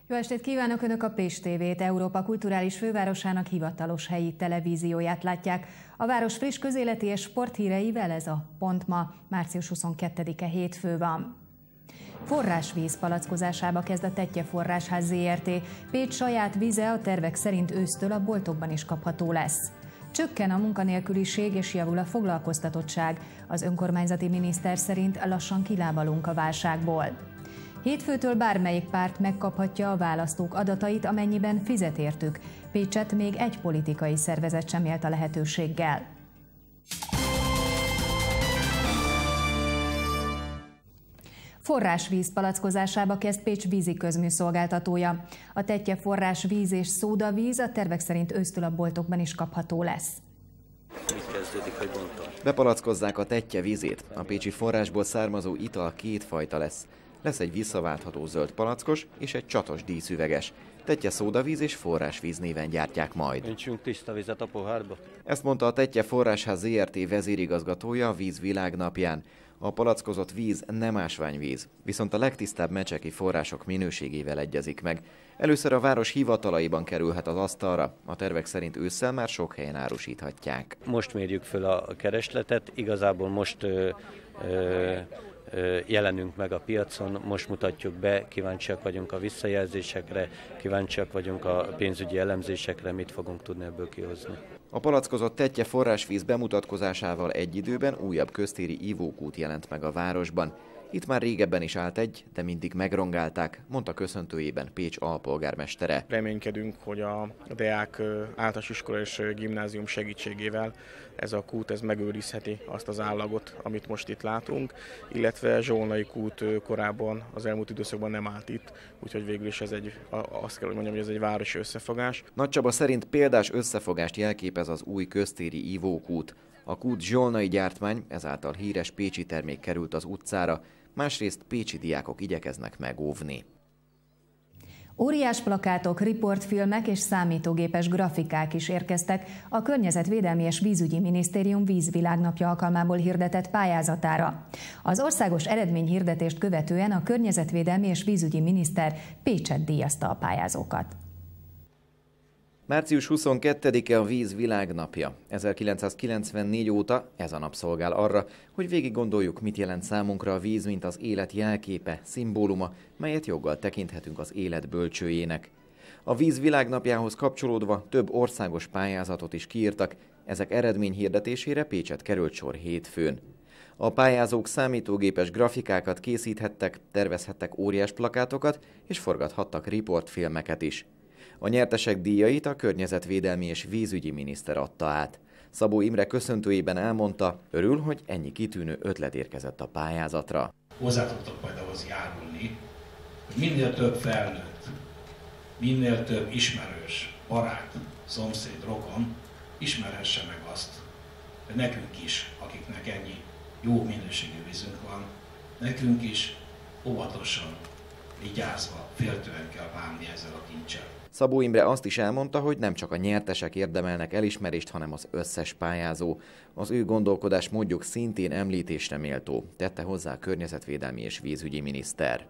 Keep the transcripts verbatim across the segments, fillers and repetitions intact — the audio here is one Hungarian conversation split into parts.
Jó estét kívánok! Önök a Pécs té vét, Európa kulturális fővárosának hivatalos helyi televízióját látják. A város friss közéleti és sporthíreivel ez a pont ma, március huszonkettedike hétfő van. Forrásvíz palackozásába kezd a Tettye Forrásház zé er té. Pécs saját víze a tervek szerint ősztől a boltokban is kapható lesz. Csökken a munkanélküliség és javul a foglalkoztatottság. Az önkormányzati miniszter szerint lassan kilábalunk a válságból. Hétfőtől bármelyik párt megkaphatja a választók adatait, amennyiben fizet értük. Pécset még egy politikai szervezet sem élt a lehetőséggel. Forrásvíz palackozásába kezd Pécs vízi közműszolgáltatója. A Tettye forrás víz és szódavíz a tervek szerint ősztől a boltokban is kapható lesz. Mit kezdődik, hogy bontom? Bepalackozzák a Tettye vízét. A pécsi forrásból származó ital kétfajta lesz. Lesz egy visszaváltható zöld palackos és egy csatos díszüveges. Tettye szódavíz és forrásvíz néven gyártják majd. Öntsünk tiszta vizet a pohárba. Ezt mondta a Tettye Forrásház zé er té vezérigazgatója a Víz világnapján. A palackozott víz nem ásványvíz, viszont a legtisztább mecseki források minőségével egyezik meg. Először a város hivatalaiban kerülhet az asztalra, a tervek szerint ősszel már sok helyen árusíthatják. Most mérjük föl a keresletet, igazából most ö, ö, jelenünk meg a piacon, most mutatjuk be, kíváncsiak vagyunk a visszajelzésekre, kíváncsiak vagyunk a pénzügyi elemzésekre, mit fogunk tudni ebből kihozni. A palackozott Tettye forrásvíz bemutatkozásával egy időben újabb köztéri ivókút jelent meg a városban. Itt már régebben is állt egy, de mindig megrongálták, mondta köszöntőjében Pécs alpolgármestere. Reménykedünk, hogy a Deák általános iskola és gimnázium segítségével ez a kút ez megőrizheti azt az állagot, amit most itt látunk, illetve Zsolnai kút korábban az elmúlt időszakban nem állt itt, úgyhogy végül is ez egy, azt kell, hogy mondjam, hogy ez egy városi összefogás. Nagy Csaba szerint példás összefogást jelképez az új köztéri ivókút. A kút zsolnai gyártmány, ezáltal híres pécsi termék került az utcára, másrészt pécsi diákok igyekeznek megóvni. Óriás plakátok, riportfilmek és számítógépes grafikák is érkeztek a Környezetvédelmi és Vízügyi Minisztérium vízvilágnapja alkalmából hirdetett pályázatára. Az országos eredményhirdetést követően a Környezetvédelmi és Vízügyi Miniszter Pécset díjazta a pályázókat. március huszonkettedike a Víz világnapja. ezerkilencszázkilencvennégy óta ez a nap szolgál arra, hogy végig gondoljuk, mit jelent számunkra a víz, mint az élet jelképe, szimbóluma, melyet joggal tekinthetünk az élet bölcsőjének. A Víz világnapjához kapcsolódva több országos pályázatot is kiírtak, ezek eredményhirdetésére Pécset került sor hétfőn. A pályázók számítógépes grafikákat készíthettek, tervezhettek óriás plakátokat és forgathattak riportfilmeket is. A nyertesek díjait a Környezetvédelmi és Vízügyi Miniszter adta át. Szabó Imre köszöntőjében elmondta, örül, hogy ennyi kitűnő ötlet érkezett a pályázatra. Hozzá tudtok majd ahhoz járulni, hogy minél több felnőtt, minél több ismerős, barát, szomszéd, rokon ismerhesse meg azt, hogy nekünk is, akiknek ennyi jó minőségű vízünk van, nekünk is óvatosan, vigyázva, féltően kell bánni ezzel a kincsel. Szabó Imre azt is elmondta, hogy nem csak a nyertesek érdemelnek elismerést, hanem az összes pályázó. Az ő gondolkodás módjuk szintén említésre méltó, tette hozzá a Környezetvédelmi és Vízügyi Miniszter.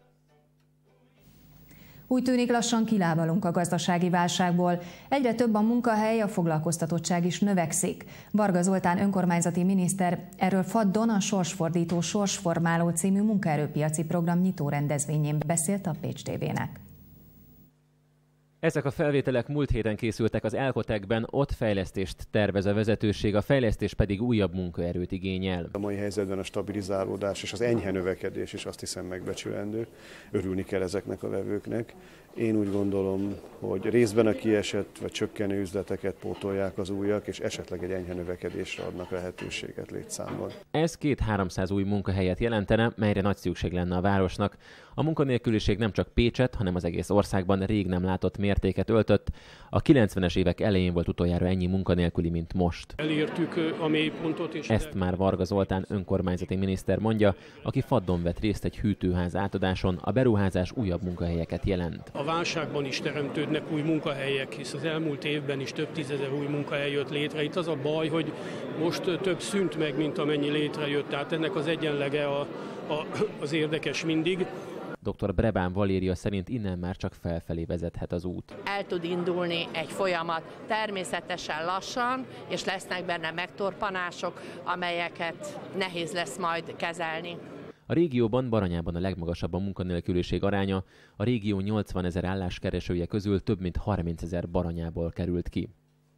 Úgy tűnik, lassan kilábalunk a gazdasági válságból. Egyre több a munkahely, a foglalkoztatottság is növekszik. Varga Zoltán önkormányzati miniszter erről Faddon a Sorsfordító Sorsformáló című munkaerőpiaci program nyitó rendezvényén beszélt a Pécs té vének. Ezek a felvételek múlt héten készültek az Elkotekben, ott fejlesztést tervez a vezetőség, a fejlesztés pedig újabb munkaerőt igényel. A mai helyzetben a stabilizálódás és az enyhe növekedés is azt hiszem megbecsülendő. Örülni kell ezeknek a vevőknek. Én úgy gondolom, hogy részben a kiesett vagy csökkenő üzleteket pótolják az újak, és esetleg egy enyhe növekedésre adnak lehetőséget létszámban. Ez két-háromszáz új munkahelyet jelentene, melyre nagy szükség lenne a városnak. A munkanélküliség nem csak Pécset, hanem az egész országban rég nem látott mértéket öltött. A kilencvenes évek elején volt utoljára ennyi munkanélküli, mint most. Elértük a mélypontot is. Ezt már Varga Zoltán önkormányzati miniszter mondja, aki Faddon vett részt egy hűtőház átadáson, a beruházás újabb munkahelyeket jelent. A válságban is teremtődnek új munkahelyek, hisz az elmúlt évben is több tízezer új munkahely jött létre. Itt az a baj, hogy most több szűnt meg, mint amennyi létrejött, tehát ennek az egyenlege a, a, az érdekes mindig. doktor Brebán Valéria szerint innen már csak felfelé vezethet az út. El tud indulni egy folyamat természetesen lassan, és lesznek benne megtorpanások, amelyeket nehéz lesz majd kezelni. A régióban, Baranyában a legmagasabb a munkanélküliség aránya, a régió nyolcvanezer álláskeresője közül több mint harmincezer Baranyából került ki.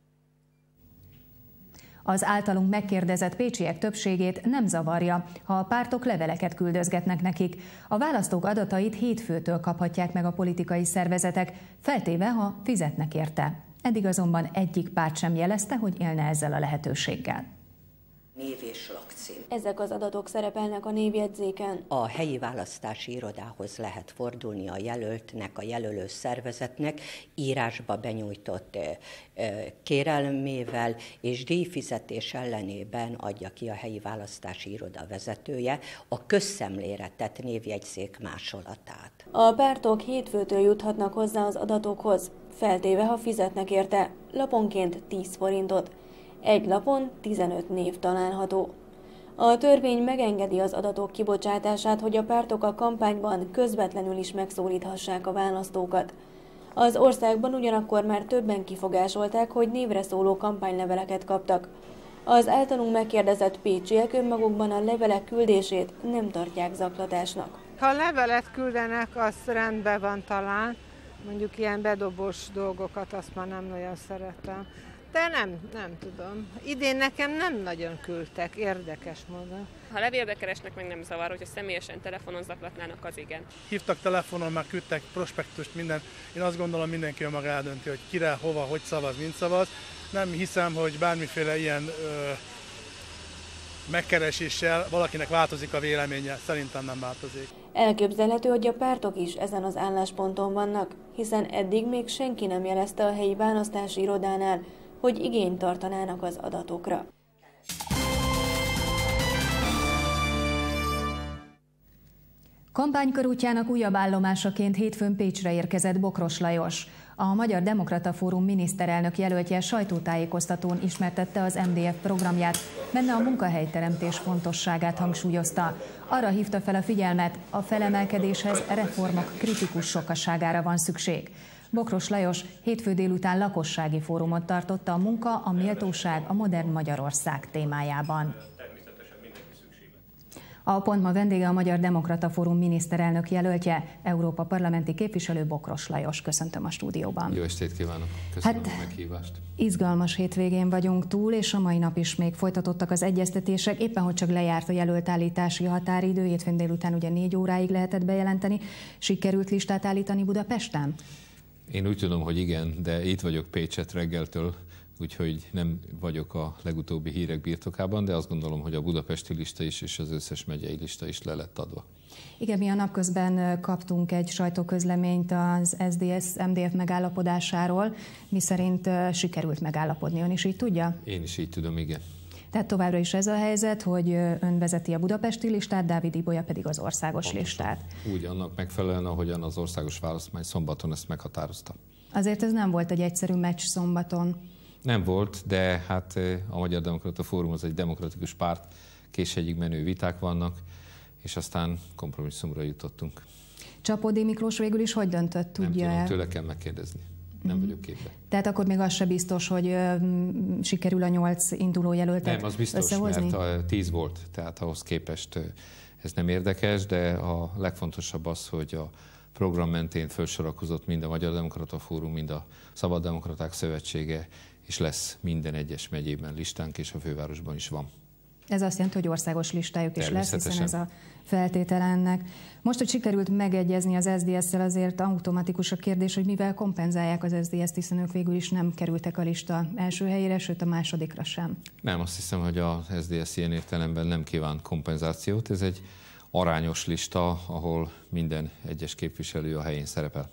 Az általunk megkérdezett pécsiek többségét nem zavarja, ha a pártok leveleket küldözgetnek nekik. A választók adatait hétfőtől kaphatják meg a politikai szervezetek, feltéve, ha fizetnek érte. Eddig azonban egyik párt sem jelezte, hogy élne ezzel a lehetőséggel. Név és lakcím. Ezek az adatok szerepelnek a névjegyzéken. A helyi választási irodához lehet fordulni a jelöltnek, a jelölő szervezetnek írásba benyújtott kérelmével, és díjfizetés ellenében adja ki a helyi választási iroda vezetője a közszemléretett névjegyzék másolatát. A pártok hétfőtől juthatnak hozzá az adatokhoz, feltéve, ha fizetnek érte, laponként tíz forintot. Egy lapon tizenöt név található. A törvény megengedi az adatok kibocsátását, hogy a pártok a kampányban közvetlenül is megszólíthassák a választókat. Az országban ugyanakkor már többen kifogásolták, hogy névre szóló kampányleveleket kaptak. Az általunk megkérdezett pécsiek önmagukban a levelek küldését nem tartják zaklatásnak. Ha levelet küldenek, az rendben van talán, mondjuk ilyen bedobós dolgokat, azt már nem nagyon szeretem. De nem, nem tudom. Idén nekem nem nagyon küldtek, érdekes módon. Ha levélbe keresnek, meg nem zavar, hogyha személyesen telefonon zaklatnának, az igen. Hívtak telefonon, már küldtek prospektust, minden. Én azt gondolom, mindenki maga eldönti, hogy kire, hova, hogy szavaz, mint szavaz. Nem hiszem, hogy bármiféle ilyen ö, megkereséssel valakinek változik a véleménye. Szerintem nem változik. Elképzelhető, hogy a pártok is ezen az állásponton vannak, hiszen eddig még senki nem jelezte a helyi választási irodánál, hogy igényt tartanának az adatokra. Kampánykörútjának újabb állomásaként hétfőn Pécsre érkezett Bokros Lajos. A Magyar Demokrata Fórum miniszterelnök jelöltje sajtótájékoztatón ismertette az em dé ef programját, benne a munkahelyteremtés fontosságát hangsúlyozta. Arra hívta fel a figyelmet, a felemelkedéshez reformok kritikus sokaságára van szükség. Bokros Lajos hétfő délután lakossági fórumot tartotta a munka, a méltóság, a modern Magyarország témájában. A Pont ma vendége a Magyar Demokrata Fórum miniszterelnök jelöltje, Európa parlamenti képviselő Bokros Lajos. Köszöntöm a stúdióban. Jó estét kívánok! Köszönöm hát, a meghívást! Izgalmas hétvégén vagyunk túl, és a mai nap is még folytatottak az egyeztetések. Éppen hogy csak lejárt a jelöltállítási határidő, hétfőn délután ugye négy óráig lehetett bejelenteni. Sikerült listát állítani Budapesten? Én úgy tudom, hogy igen, de itt vagyok Pécset reggeltől, úgyhogy nem vagyok a legutóbbi hírek birtokában, de azt gondolom, hogy a budapesti lista is és az összes megyei lista is le lett adva. Igen, mi a napközben kaptunk egy sajtóközleményt az es zé dé es em dé ef megállapodásáról, miszerint sikerült megállapodni. Ön is így tudja? Én is így tudom, igen. Tehát továbbra is ez a helyzet, hogy ön vezeti a budapesti listát, Dávid Ibolya pedig az országos Pontosan. listát. Úgy, annak megfelelően, ahogyan az országos választmány szombaton ezt meghatározta. Azért ez nem volt egy egyszerű meccs szombaton. Nem volt, de hát a Magyar Demokrata Fórum az egy demokratikus párt, késhegyig menő viták vannak, és aztán kompromisszumra jutottunk. Csapódi Miklós végül is hogy döntött, tudja? Nem tudom, tőle kell megkérdezni. Nem mm. vagyok képben. Tehát akkor még az se biztos, hogy uh, sikerül a nyolc induló jelöltet Nem, az biztos, összehozni? mert a tíz volt, tehát ahhoz képest ez nem érdekes, de a legfontosabb az, hogy a program mentén felsorakozott mind a Magyar Demokrata Fórum, mind a Szabad Demokraták Szövetsége, és lesz minden egyes megyében listánk, és a fővárosban is van. Ez azt jelenti, hogy országos listájuk is lesz, hiszen ez a feltétel ennek. Most, hogy sikerült megegyezni az es zé dé es-szel, azért automatikus a kérdés, hogy mivel kompenzálják az es zé dé es-t, hiszen ők végül is nem kerültek a lista első helyére, sőt a másodikra sem. Nem, azt hiszem, hogy az es zé dé es ilyen értelemben nem kíván kompenzációt. Ez egy arányos lista, ahol minden egyes képviselő a helyén szerepel.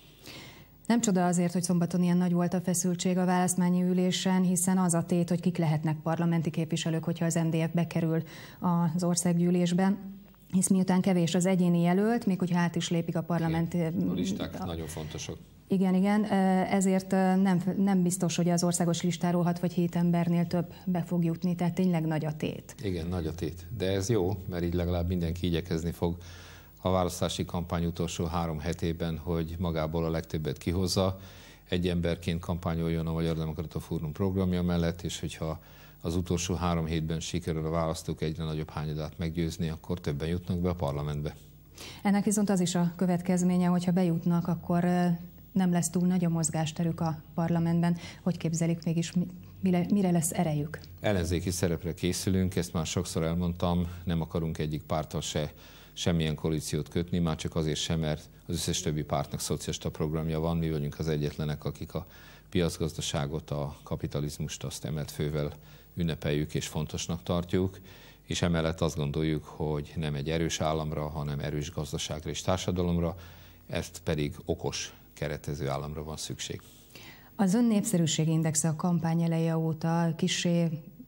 Nem csoda azért, hogy szombaton ilyen nagy volt a feszültség a választmányi ülésen, hiszen az a tét, hogy kik lehetnek parlamenti képviselők, hogyha az em dé ef bekerül az országgyűlésbe. Hisz miután kevés az egyéni jelölt, még hogyha át is lépik a parlament... A listák a... nagyon fontosak. Igen, igen, ezért nem, nem biztos, hogy az országos listáról hat vagy hét embernél több be fog jutni, tehát tényleg nagy a tét. Igen, nagy a tét. De ez jó, mert így legalább mindenki igyekezni fog a választási kampány utolsó három hetében, hogy magából a legtöbbet kihozza, egy emberként kampányoljon a Magyar Demokrata Fórum programja mellett, és hogyha az utolsó három hétben sikerül a választók egyre nagyobb hányadát meggyőzni, akkor többen jutnak be a parlamentbe. Ennek viszont az is a következménye, hogyha bejutnak, akkor nem lesz túl nagy a mozgásterük a parlamentben. Hogy képzelik mégis, mire, mire lesz erejük? Ellenzéki szerepre készülünk, ezt már sokszor elmondtam, nem akarunk egyik párttal se semmilyen koalíciót kötni, már csak azért sem, mert az összes többi pártnak szocialista programja van, mi vagyunk az egyetlenek, akik a piacgazdaságot, a kapitalizmust azt emelt fővel ünnepeljük és fontosnak tartjuk, és emellett azt gondoljuk, hogy nem egy erős államra, hanem erős gazdaságra és társadalomra, ezt pedig okos, keretező államra van szükség. Az ön népszerűségi indexe a kampány eleje óta kissé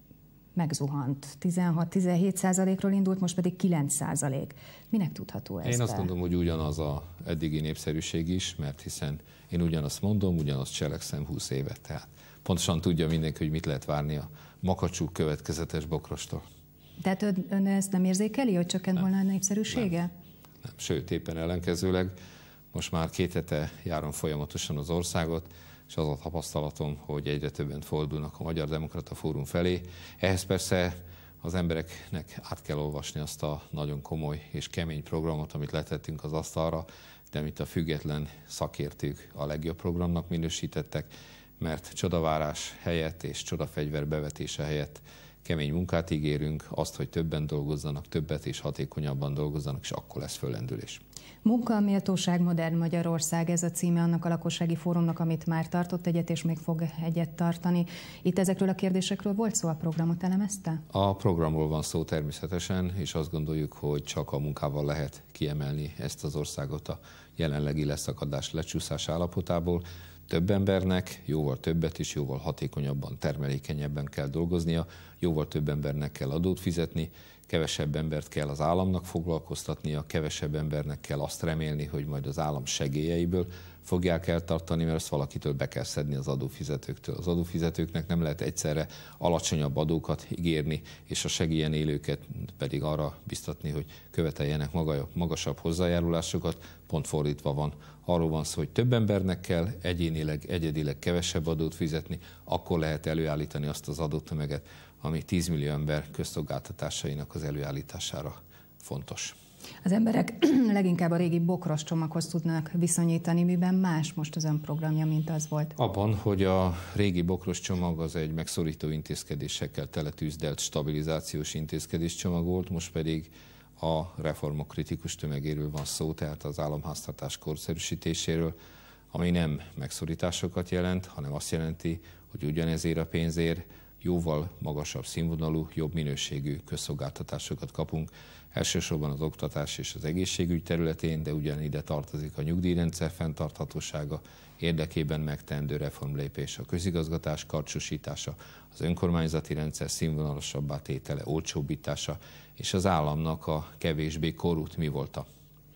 megzuhant. tizenhat-tizenhét százalékról indult, most pedig kilenc százalék. Minek tudható ez? Én azt gondolom, hogy ugyanaz a eddigi népszerűség is, mert hiszen én ugyanazt mondom, ugyanazt cselekszem húsz évet. Tehát pontosan tudja mindenki, hogy mit lehet várni a makacsú következetes Bokrostól. Tehát ön, ön ezt nem érzékeli, hogy csökkent volna a népszerűsége? Nem. nem. Sőt, éppen ellenkezőleg. Most már két hete járom folyamatosan az országot, és az a tapasztalatom, hogy egyre többen fordulnak a Magyar Demokrata Fórum felé. Ehhez persze az embereknek át kell olvasni azt a nagyon komoly és kemény programot, amit letettünk az asztalra, de amit a független szakértők a legjobb programnak minősítettek, mert csodavárás helyett és csodafegyver bevetése helyett kemény munkát ígérünk, azt, hogy többen dolgozzanak, többet és hatékonyabban dolgozzanak, és akkor lesz föllendülés. Munka, méltóság, modern Magyarország, ez a címe annak a lakossági fórumnak, amit már tartott egyet, és még fog egyet tartani. Itt ezekről a kérdésekről volt szó, a programot elemezte? A programról van szó természetesen, és azt gondoljuk, hogy csak a munkával lehet kiemelni ezt az országot a jelenlegi leszakadás, lecsúszás állapotából. Több embernek jóval többet és jóval hatékonyabban, termelékenyebben kell dolgoznia, jóval több embernek kell adót fizetni, kevesebb embert kell az államnak foglalkoztatnia, kevesebb embernek kell azt remélni, hogy majd az állam segélyeiből fogják eltartani, mert ezt valakitől be kell szedni az adófizetőktől. Az adófizetőknek nem lehet egyszerre alacsonyabb adókat ígérni, és a segélyen élőket pedig arra biztatni, hogy követeljenek magasabb hozzájárulásokat, pont fordítva van. Arról van szó, hogy több embernek kell egyénileg, egyedileg kevesebb adót fizetni, akkor lehet előállítani azt az adótömeget, ami tíz millió ember közszolgáltatásainak az előállítására fontos. Az emberek leginkább a régi bokros csomaghoz tudnak viszonyítani, miben más most az ön programja, mint az volt? Abban, hogy a régi bokros csomag az egy megszorító intézkedésekkel teletűzdelt stabilizációs intézkedés csomag volt, most pedig a reformok kritikus tömegéről van szó, tehát az államháztartás korszerűsítéséről, ami nem megszorításokat jelent, hanem azt jelenti, hogy ugyanezért a pénzért jóval magasabb színvonalú, jobb minőségű közszolgáltatásokat kapunk, elsősorban az oktatás és az egészségügy területén, de ugyanide tartozik a nyugdíjrendszer fenntarthatósága, érdekében megteendő reformlépés, a közigazgatás karcsúsítása, az önkormányzati rendszer színvonalasabbá tétele, olcsóbbítása, és az államnak a kevésbé korrupt mi volta.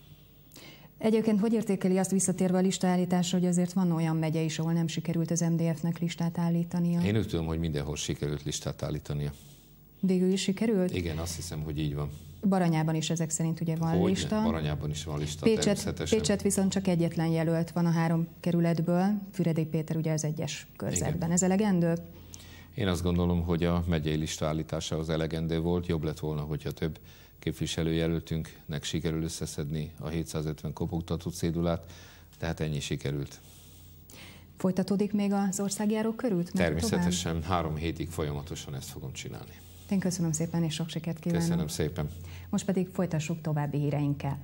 Egyébként hogy értékeli azt visszatérve a listaállításra, hogy azért van olyan megye is, ahol nem sikerült az em dé ef-nek listát állítania? Én úgy tudom, hogy mindenhol sikerült listát állítania. Végül is sikerült? Igen, azt hiszem, hogy így van. Baranyában is ezek szerint ugye van Hogyne, lista. Baranyában is van lista, Pécset, természetesen. Pécset viszont csak egyetlen jelölt van a három kerületből. Füredi Péter ugye az egyes körzetben. Igen. Ez elegendő? Én azt gondolom, hogy a megyei lista állításához elegendő volt. Jobb lett volna, hogyha több képviselőjelöltünknek sikerül összeszedni a hétszázötven kopogtató cédulát, tehát ennyi sikerült. Folytatódik még az országjáró körút? Természetesen tovább? Három hétig folyamatosan ezt fogom csinálni. Én köszönöm szépen, és sok sikert kívánok. Köszönöm szépen. Most pedig folytassuk további híreinkkel.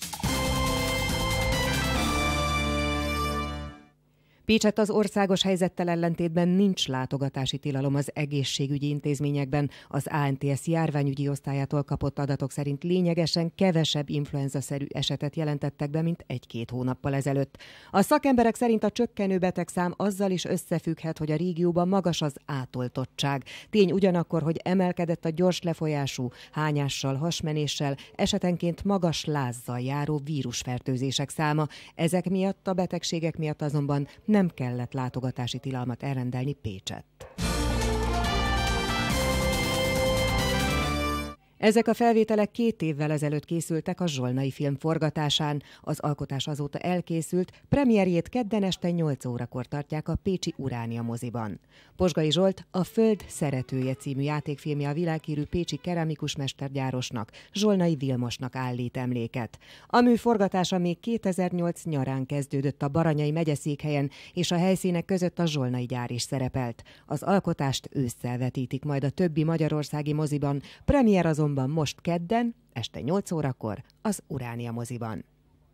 Pécsett az országos helyzettel ellentétben nincs látogatási tilalom az egészségügyi intézményekben. Az á en té es járványügyi osztályától kapott adatok szerint lényegesen kevesebb influenzaszerű esetet jelentettek be, mint egy-két hónappal ezelőtt. A szakemberek szerint a csökkenő betegszám azzal is összefügghet, hogy a régióban magas az átoltottság. Tény ugyanakkor, hogy emelkedett a gyors lefolyású, hányással, hasmenéssel, esetenként magas lázzal járó vírusfertőzések száma. Ezek miatt, a betegségek miatt azonban nem kellett látogatási tilalmat elrendelni Pécsett. Ezek a felvételek két évvel ezelőtt készültek a Zsolnai film forgatásán. Az alkotás azóta elkészült, premierjét kedden este nyolc órakor tartják a pécsi Uránia moziban. Posgai Zsolt a Föld szeretője című játékfilmje a világhírű pécsi keramikus mestergyárosnak, Zsolnai Vilmosnak állít emléket. A mű forgatása még kétezer-nyolc nyarán kezdődött a Baranyai megyeszékhelyen, és a helyszínek között a zsolnai gyár is szerepelt. Az alkotást ősszel vetítik majd a többi magyarországi moziban, premier azonban most kedden, este nyolc órakor az Uránia moziban.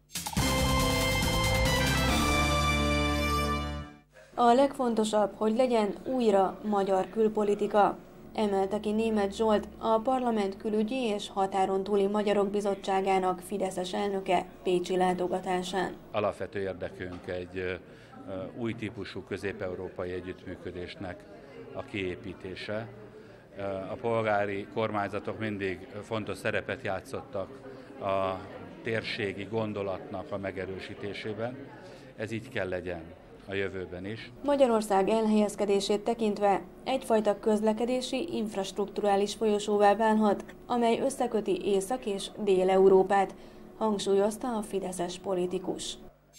A legfontosabb, hogy legyen újra magyar külpolitika, emelte ki Németh Zsolt, a Parlament Külügyi és Határon túli Magyarok Bizottságának fideszes elnöke pécsi látogatásán. Alapvető érdekünk egy új típusú közép-európai együttműködésnek a kiépítése. A polgári kormányzatok mindig fontos szerepet játszottak a térségi gondolatnak a megerősítésében. Ez így kell legyen a jövőben is. Magyarország elhelyezkedését tekintve egyfajta közlekedési, infrastrukturális folyosóvá válhat, amely összeköti Észak- és Dél-Európát, hangsúlyozta a fideszes politikus.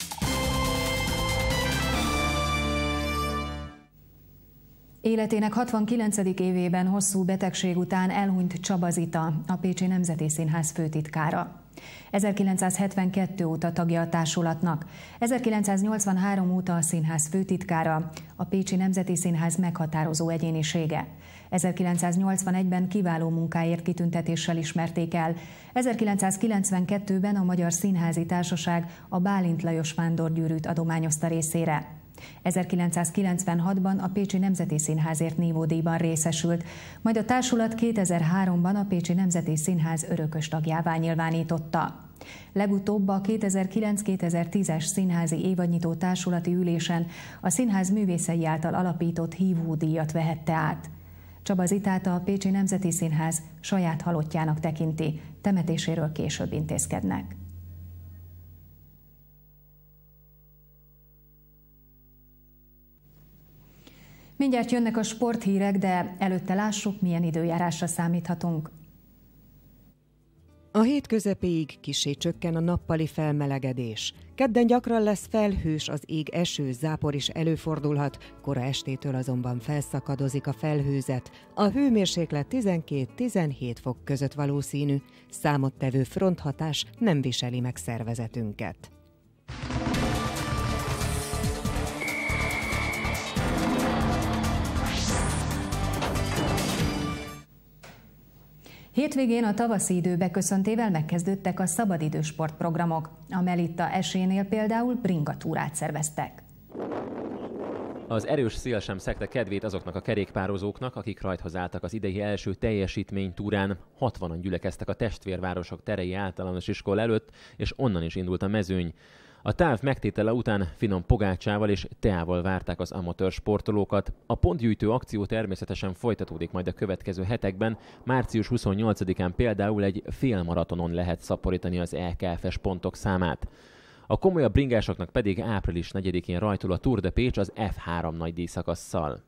Életének hatvankilencedik évében hosszú betegség után elhunyt Csaba Zita, a Pécsi Nemzeti Színház főtitkára. ezerkilencszázhetvenkettő óta tagja a társulatnak, ezerkilencszáznyolcvanhárom óta a színház főtitkára, a Pécsi Nemzeti Színház meghatározó egyénisége. ezerkilencszáznyolcvanegyben kiváló munkáért kitüntetéssel ismerték el. ezerkilencszázkilencvenkettőben a Magyar Színházi Társaság a Bálint Lajos vándorgyűrűt adományozta részére. ezerkilencszázkilencvenhatban a Pécsi Nemzeti Színházért nívódíjban részesült, majd a társulat kétezer-háromban a Pécsi Nemzeti Színház örökös tagjává nyilvánította. Legutóbb a kétezer-kilenc-kétezer-tízes színházi évadnyitó társulati ülésen a színház művészei által alapított hívódíjat vehette át. Csaba Zitát a Pécsi Nemzeti Színház saját halottjának tekinti, temetéséről később intézkednek. Mindjárt jönnek a sporthírek, de előtte lássuk, milyen időjárásra számíthatunk. A hét közepéig kissé csökken a nappali felmelegedés. Kedden gyakran lesz felhős, az ég, eső, zápor is előfordulhat, kora estétől azonban felszakadozik a felhőzet. A hőmérséklet tizenkét-tizenhét fok között valószínű, számottevő fronthatás nem viseli meg szervezetünket. Hétvégén a tavaszi idő beköszöntével megkezdődtek a szabadidős sportprogramok. A Melitta esélynél például bringatúrát szerveztek. Az erős szél sem szegte kedvét azoknak a kerékpározóknak, akik rajthoz álltak az idei első teljesítménytúrán. hatvanan gyülekeztek a testvérvárosok terei általános iskola előtt, és onnan is indult a mezőny. A táv megtétele után finom pogácsával és teával várták az amatőr sportolókat. A pontgyűjtő akció természetesen folytatódik majd a következő hetekben. március huszonnyolcadikán például egy félmaratonon lehet szaporítani az é ká ef es pontok számát. A komolyabb bringásoknak pedig április negyedikén rajtul a Tour de Pécs az ef három nagydíjszakasszal.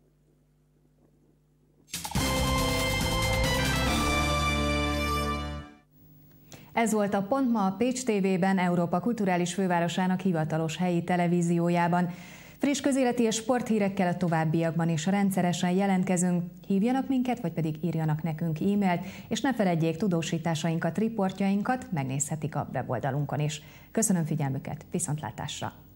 Ez volt a Pont ma a Pécs té vében, Európa kulturális fővárosának hivatalos helyi televíziójában. Friss közéleti és sporthírekkel a továbbiakban is rendszeresen jelentkezünk. Hívjanak minket, vagy pedig írjanak nekünk e-mailt, és ne feledjék, tudósításainkat, riportjainkat megnézhetik a weboldalunkon is. Köszönöm figyelmüket, viszontlátásra!